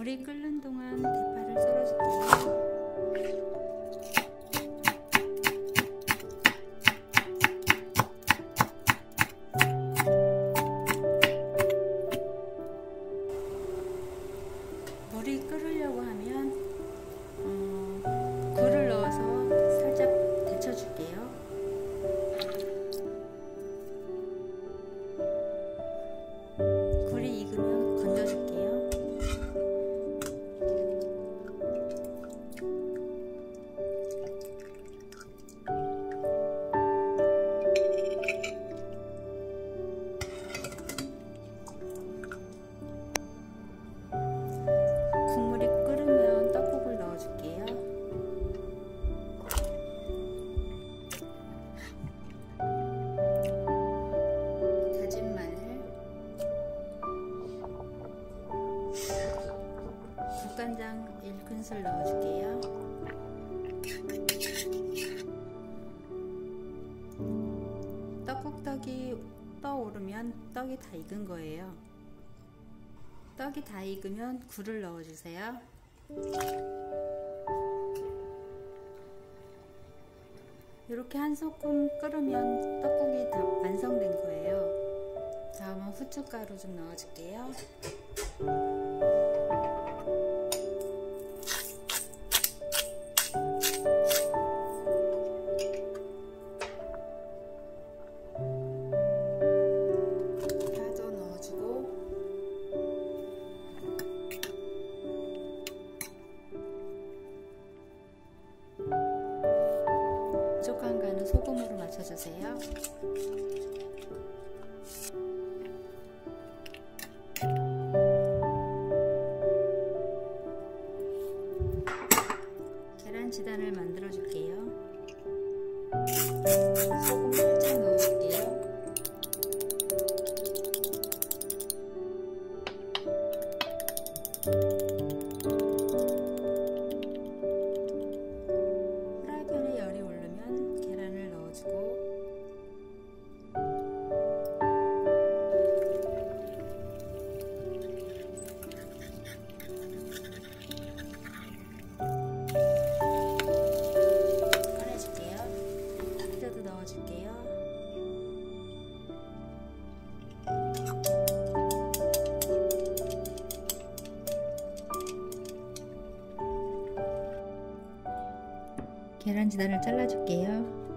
물이 끓는 동안 대파를 썰어줄게요. 물이 끓으려고 하면 굴을 넣어서 살짝 데쳐줄게요. 굴이 익으면 건져줄게요. 국물이 끓으면 떡국을 넣어줄게요. 다진 마늘, 국간장 1큰술 넣어줄게요. 떡국떡이 떠오르면 떡이 다 익은 거예요. 떡이 다 익으면 굴을 넣어주세요. 이렇게 한 소끔 끓으면 떡국이 다 완성된 거예요. 다음은 후춧가루 좀 넣어줄게요. 파도 넣어주고 부족한 간은 소금으로 맞춰주세요. 계란 지단을 만들어 줄게요. 소금 살짝 넣어줄게요. 프라이팬에 열이 오르면 계란을 넣어주고 꺼내줄게요. 피자도 넣어줄게요. 계란 지단을 잘라줄게요.